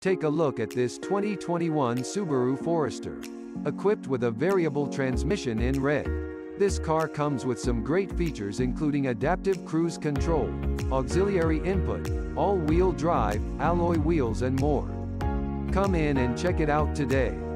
Take a look at this 2021 Subaru Forester. Equipped with a variable transmission in red. This car comes with some great features including adaptive cruise control, auxiliary input, all-wheel drive, alloy wheels and more. Come in and check it out today.